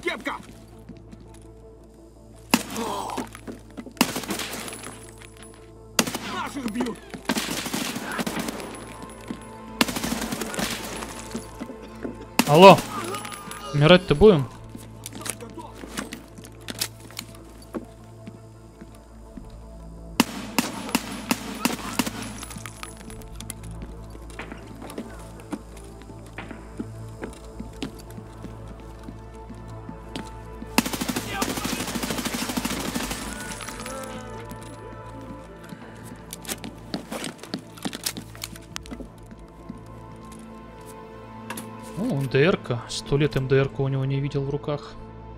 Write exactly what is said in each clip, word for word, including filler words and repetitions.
Кепка! Наших бьют! Алло! Умирать-то будем? О, МДР-ка. Сто лет МДР-ку у него не видел в руках.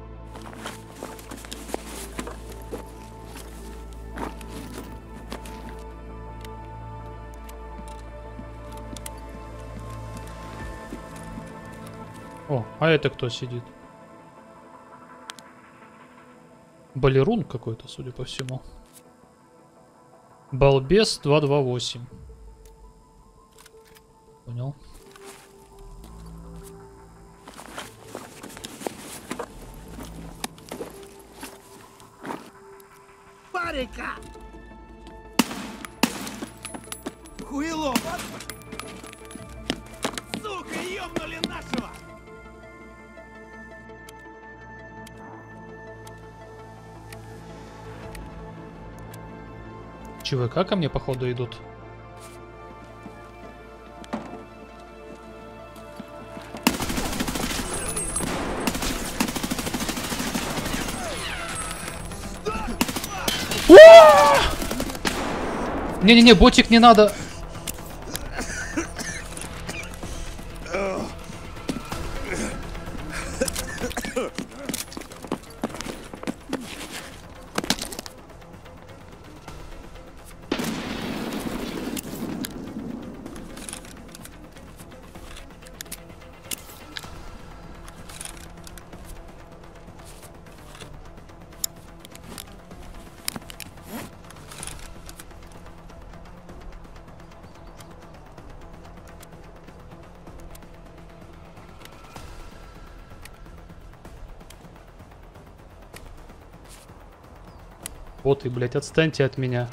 О, а это кто сидит? Балерун какой-то, судя по всему. Балбес два два восемь. Понял. Парика! Хуйло! Сука, ёбнули нашего! ЧВК ко мне, походу, идут. Не-не-не, ботик не надо. Вот и, блядь, отстаньте от меня.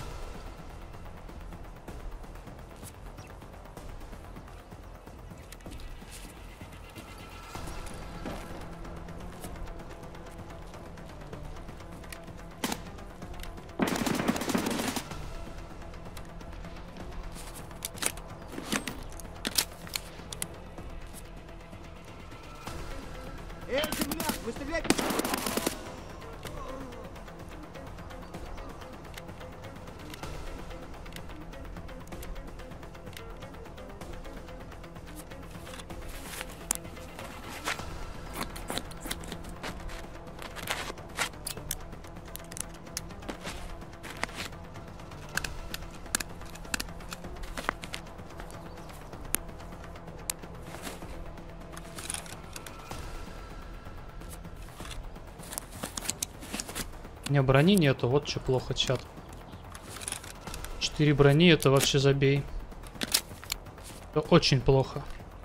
Эй, земляк, вы стрелять? У меня брони нету, вот что плохо, чат. Четыре брони, это вообще забей. Это очень плохо.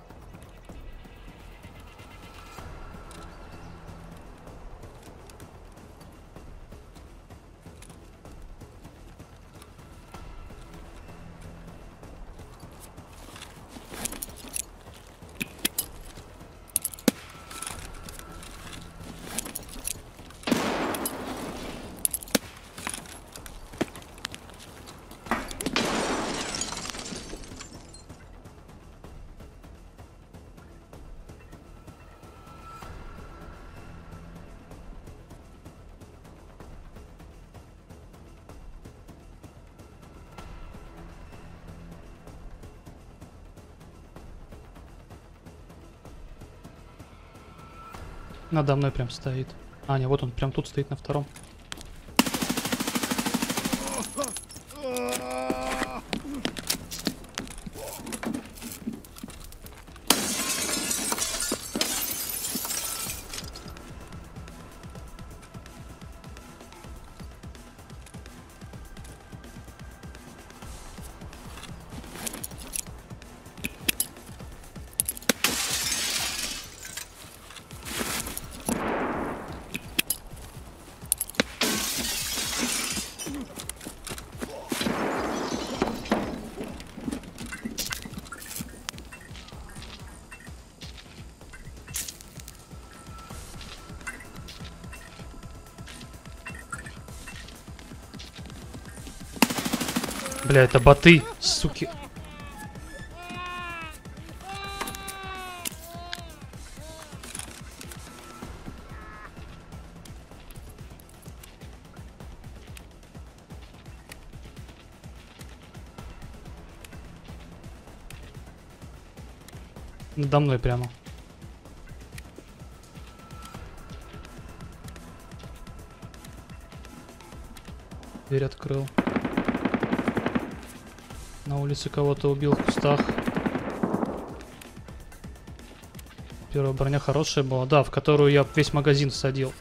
Надо мной прям стоит. А, не, вот он прям тут стоит на втором. Бля, это боты, суки. Надо мной прямо. Дверь открыл. На улице кого-то убил в кустах. Первая броня хорошая была. Да, в которую я весь магазин всадил.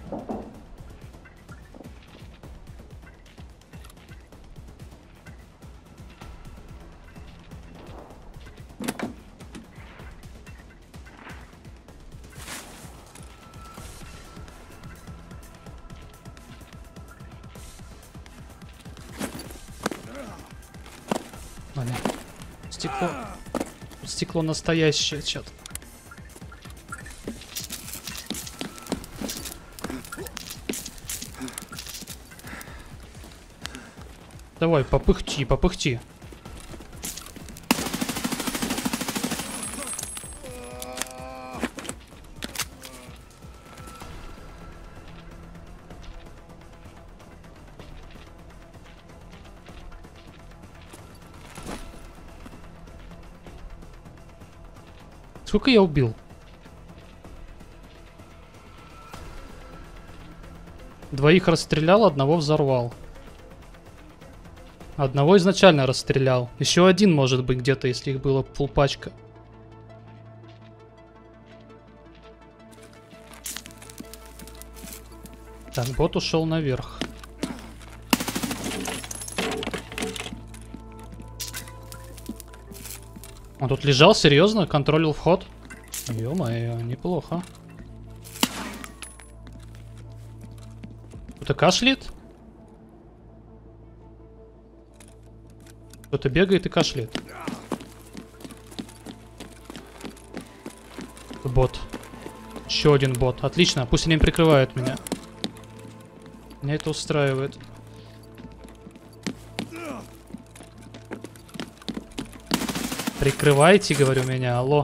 Аня. Стекло. Стекло настоящее, чат. Давай, попыхти, попыхти. Сколько я убил? Двоих расстрелял, одного взорвал. Одного изначально расстрелял. Еще один может быть где-то, если их было полпачка. Так, бот ушел наверх. Он тут лежал, серьезно? Контролил вход? Ё-моё, неплохо. Кто-то кашляет? Кто-то бегает и кашляет. Бот. Еще один бот. Отлично, пусть они прикрывают меня. Меня это устраивает. Прикрывайте, говорю, меня, алло.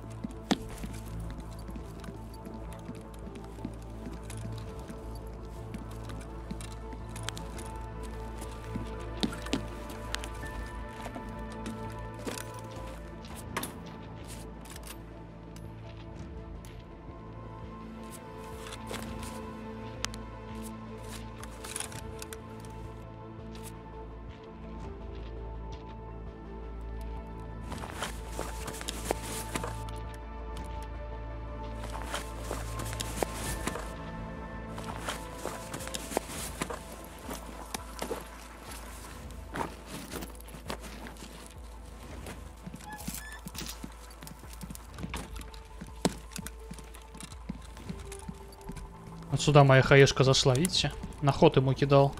Вот сюда моя хаешка зашла, видите? На ход ему кидал.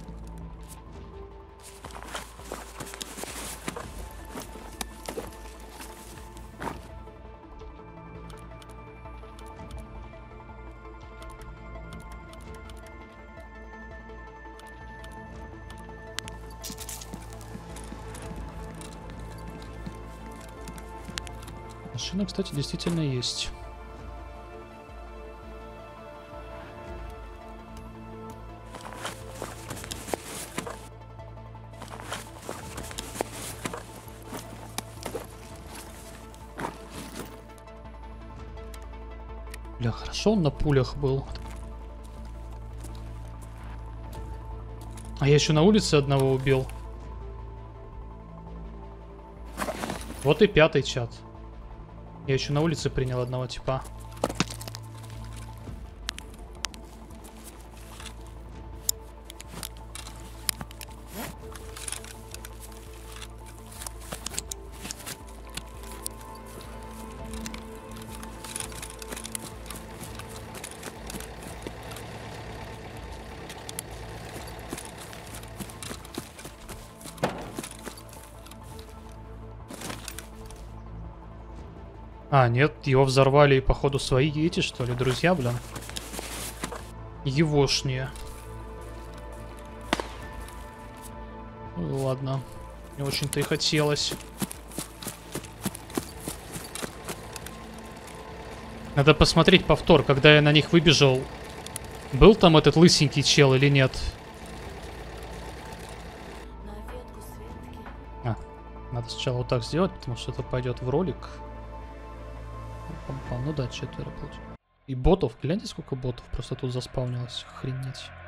Машина, кстати, действительно есть. Бля, хорошо он на пулях был. А я еще на улице одного убил. Вот и пятый чат. Я еще на улице принял одного типа. А, нет, его взорвали и походу свои эти, что ли, друзья, блин. Егошние. Ну, ладно. Не очень-то и хотелось. Надо посмотреть повтор, когда я на них выбежал. Был там этот лысенький чел или нет? А, надо сначала вот так сделать, потому что это пойдет в ролик. Ну да, четверо получилось. И ботов, гляньте, сколько ботов просто тут заспаунилось. Охренеть.